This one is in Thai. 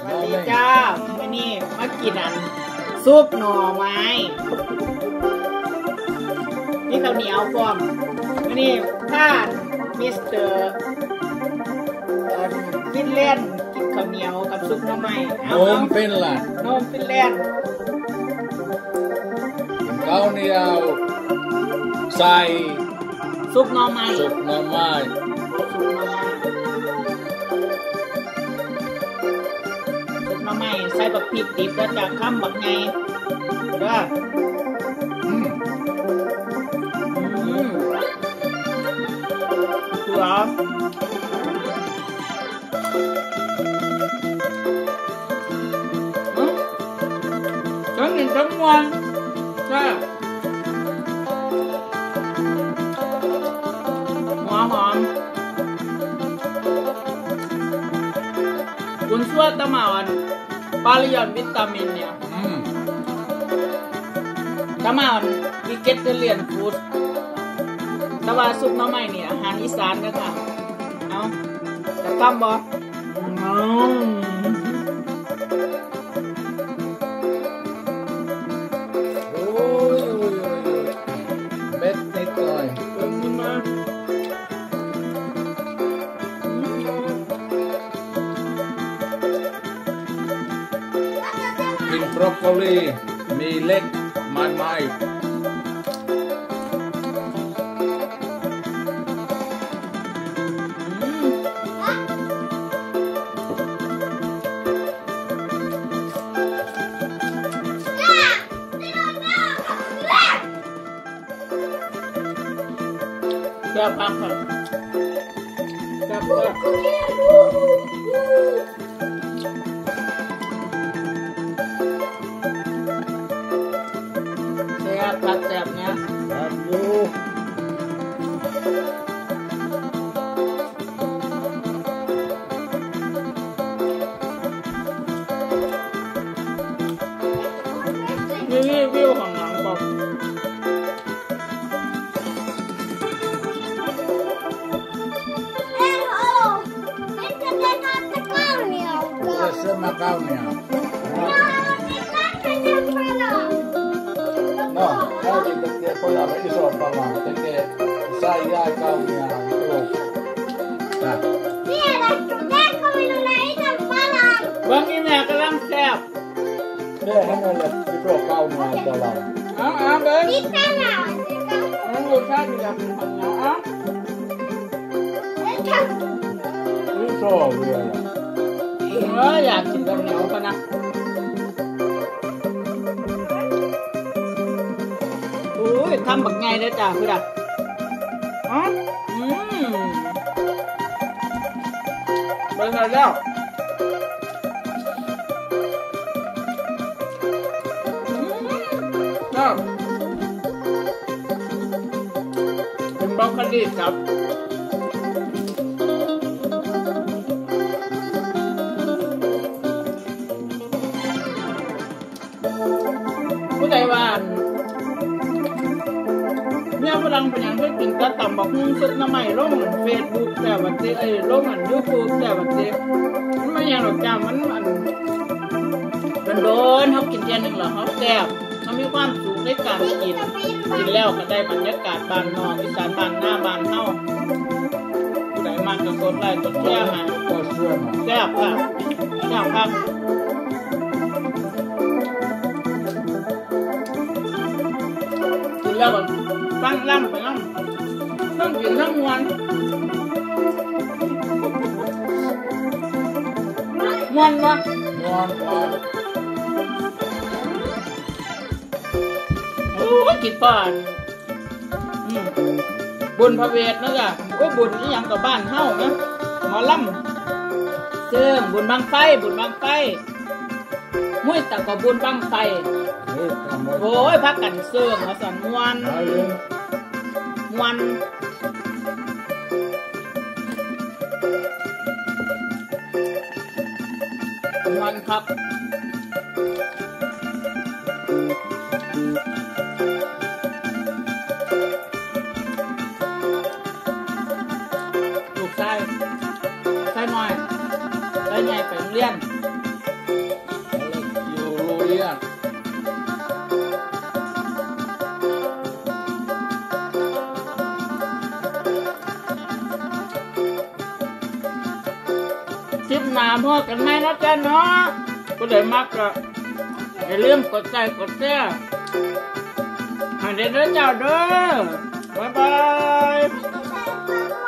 สวัสดีจ้าวันนี้มากินซุปหน่อไม้นี่ข้าวเหนียวพร้อมวันนี้ถ้ามิสเตอร์ฟินแลนด์กินข้าวเหนียวกับซุปหน่อไม้โนมฟินแลนด์ข้าวเหนียวใส่ซุปหน่อไม้ใส่บักพริกดิบแล้วจากข้ามบักไงเด้อคือเหรอทั้งหนึ่งทั้งวันใช่หอมคุณช่วยตะมาวันPaljon vitaminnya. Tämä on vegetarian food. Tämäซุปหน่อไม้เนี่ยอาหารอีสานนะคะเอาจะทำบ่โอ้ยเบ็ดนิดหน่อยบรอกโคลีมีเล็กมันไหมแซ่บมากค่ะแซ่บมากผัดแซ่บเนี่ยครับดูนี่วิวของหลังบอกมาข้าวเหนียวNo, äidin tekee pojalle ison palan, tekee saijaa kauniaa tuosta. Tiedätkö minulle ison palan? Vangi minä kalan seap. Tee hänelle ison kauniaa palan. Ben. Mitä mä oon? Onko säkillä minä? Iso vielä. Jääksin tänne opana.ทำบักไงได้จ้าคือดักเป็นไงแล้วเป็นบรอกโคลีครับผู้ใดว่าเนี่ยพลังเป็นอย่างที่กินกระต่ำบอกสุดน้ำใหม่ลงเฟซบุ๊กแต่วันเจ้ลงยูทูบแต่วันเจ้มันไม่อย่างหรอกจ้ามันโดนเขากินเทียนหนึ่งเหรอเขาแซ่บเขามีความสุขในการกินแล้วก็ได้บรรยากาศบ้านนอกอีสานบ้านหน้าบ้านเฮาผู้ใดมากก็กดไลค์กดแชร์มาแซ่บค่ะแซ่บครับกินแล้วก็ฟังล่ำไปล่ำต้องกินทั้งวันวะโอ้ยกินป่านบุญพระเวทนะจ๊ะโอ้ยบุญนี่ยังกับบ้านเฮานะหมอล่ำเสื่อมบุญบังไฟมุ้ยแต่ก็บุญบังไฟโอ้ยพักกันเสื่อมมาสั่นมวนครับลูกชายหน่อยได้ไงไปโรงเรียนอยู่โรงเรียนคลิปหน้าพ่อกันไหมเนาะจ้าเนาะก็เลยมักก็อย่าลืมกดใจกดแชร์ให้เด้อเจ้าเด้อบ๊ายบาย Bye.